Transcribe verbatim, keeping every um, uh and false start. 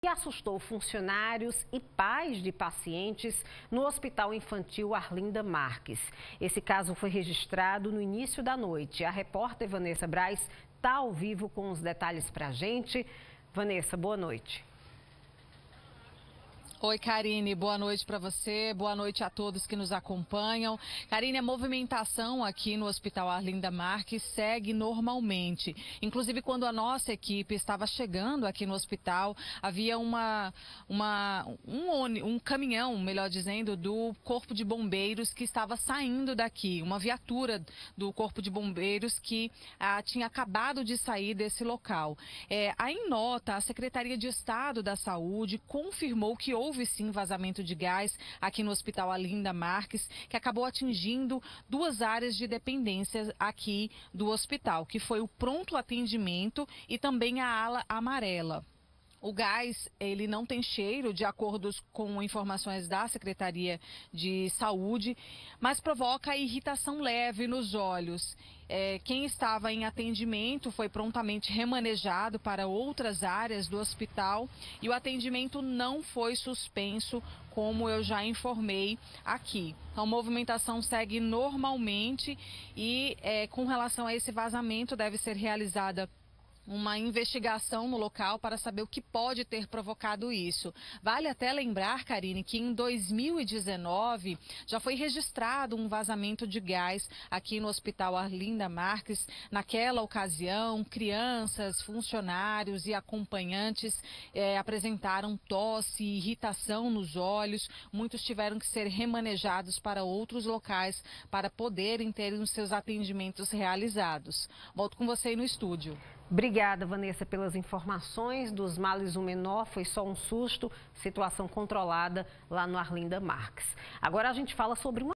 que assustou funcionários e pais de pacientes no Hospital Infantil Arlinda Marques. Esse caso foi registrado no início da noite. A repórter Vanessa Braz está ao vivo com os detalhes para a gente. Vanessa, boa noite. Oi, Karine, boa noite para você, boa noite a todos que nos acompanham. Karine, a movimentação aqui no Hospital Arlinda Marques segue normalmente. Inclusive, quando a nossa equipe estava chegando aqui no hospital, havia uma, uma, um, um caminhão, melhor dizendo, do Corpo de Bombeiros que estava saindo daqui. Uma viatura do Corpo de Bombeiros que ah, tinha acabado de sair desse local. É, aí, em nota, a Secretaria de Estado da Saúde confirmou que houve Houve sim vazamento de gás aqui no Hospital Arlinda Marques, que acabou atingindo duas áreas de dependência aqui do hospital, que foi o pronto atendimento e também a ala amarela. O gás, ele não tem cheiro, de acordo com informações da Secretaria de Saúde, mas provoca irritação leve nos olhos. É, quem estava em atendimento foi prontamente remanejado para outras áreas do hospital e o atendimento não foi suspenso, como eu já informei aqui. Então, a movimentação segue normalmente e é, com relação a esse vazamento deve ser realizada uma investigação no local para saber o que pode ter provocado isso. Vale até lembrar, Karine, que em dois mil e dezenove já foi registrado um vazamento de gás aqui no Hospital Arlinda Marques. Naquela ocasião, crianças, funcionários e acompanhantes eh, apresentaram tosse e irritação nos olhos. Muitos tiveram que ser remanejados para outros locais para poderem ter os seus atendimentos realizados. Volto com você aí no estúdio. Obrigada, Vanessa, pelas informações. Dos males o menor, foi só um susto, situação controlada lá no Arlinda Marques. Agora a gente fala sobre uma